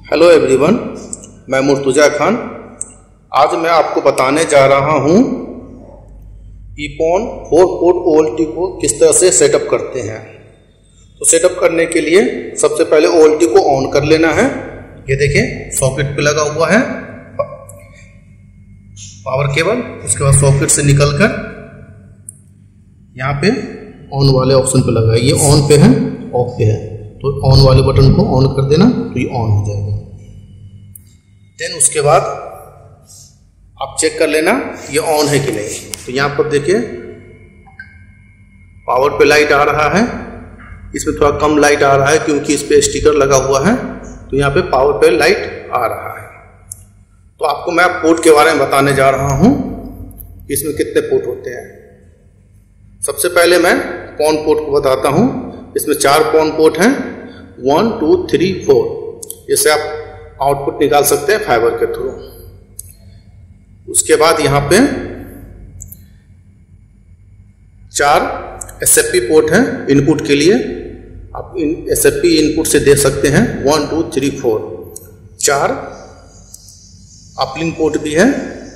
Hello everyone, मैं मुर्तुजा खान। आज मैं आपको बताने जा रहा हूं ईपॉन 4 पोर्ट OLT को किस तरह से सेटअप करते हैं। तो सेटअप करने के लिए सबसे पहले OLT को ऑन कर लेना है। ये देखें, सॉकेट पे लगा हुआ है पावर केबल। उसके बाद सॉकेट से निकलकर यहाँ पे ऑन वाले ऑप्शन पे लगा है। ये ऑन पे है, ऑफ पे है, तो ऑन वाले बटन को ऑन कर देना तो ये ऑन हो जाएगा। देन उसके बाद आप चेक कर लेना ये ऑन है कि नहीं। तो यहाँ पर देखिए पावर पे लाइट आ रहा है, इसमें थोड़ा कम लाइट आ रहा है क्योंकि इस पे स्टिकर लगा हुआ है। तो यहाँ पे पावर पे लाइट आ रहा है। तो आपको मैं पोर्ट के बारे में बताने जा रहा हूँ, इसमें कितने पोर्ट होते हैं। सबसे पहले मैं पॉन पोर्ट को बताता हूँ। इसमें 4 पॉन पोर्ट हैं, 1 2 3 4। इससे आप आउटपुट निकाल सकते हैं फाइबर के थ्रू। उसके बाद यहाँ पे 4 SFP पोर्ट हैं इनपुट के लिए। आप SFP इनपुट से दे सकते हैं 1 2 3 4। 4 अपलिंक पोर्ट भी है,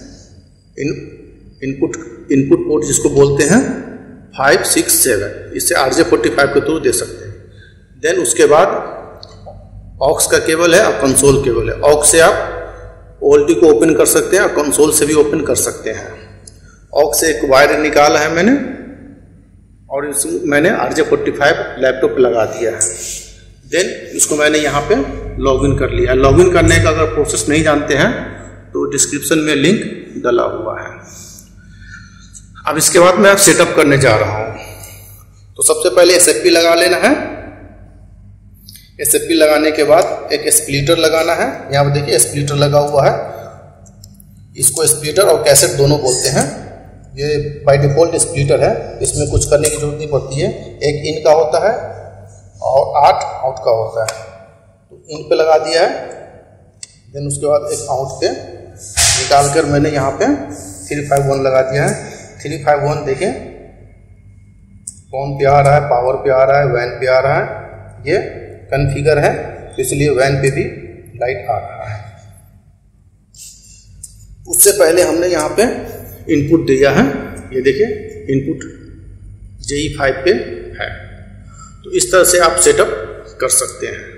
इनपुट पोर्ट जिसको बोलते हैं 5 6 7। इससे RJ45 के थ्रू दे सकते हैं। देन उसके बाद ऑक्स का केबल है और कंसोल केबल है। ऑक्स से आप OLT को ओपन कर सकते हैं और कंसोल से भी ओपन कर सकते हैं। ऑक्स से एक वायर निकाला है मैंने और मैंने RJ45 लैपटॉप पे लगा दिया है। देन इसको मैंने यहाँ पे लॉगिन कर लिया। लॉगिन करने का अगर प्रोसेस नहीं जानते हैं तो डिस्क्रिप्शन में लिंक डाला हुआ है। अब इसके बाद मैं सेटअप करने जा रहा हूँ। तो सबसे पहले SFP लगा लेना है। SFP लगाने के बाद एक स्प्लिटर लगाना है। यहाँ पर देखिए स्प्लिटर लगा हुआ है। इसको स्प्लिटर और कैसेट दोनों बोलते हैं। ये बाय डिफॉल्ट स्प्लिटर है, इसमें कुछ करने की जरूरत नहीं पड़ती है। एक इन का होता है और 8 आउट का होता है। तो इन पे लगा दिया है। देन उसके बाद एक आउट पे निकाल कर मैंने यहाँ पे 351 लगा दिया है। 351 देखें कौन पे आ रहा है, पावर पे आ रहा है, वैन पे आ रहा है। ये कॉन्फ़िगर है तो इसलिए वैन पे भी लाइट आ रहा है। उससे पहले हमने यहाँ पे इनपुट दिया है। ये देखिए इनपुट JE5 पे है। तो इस तरह से आप सेटअप कर सकते हैं।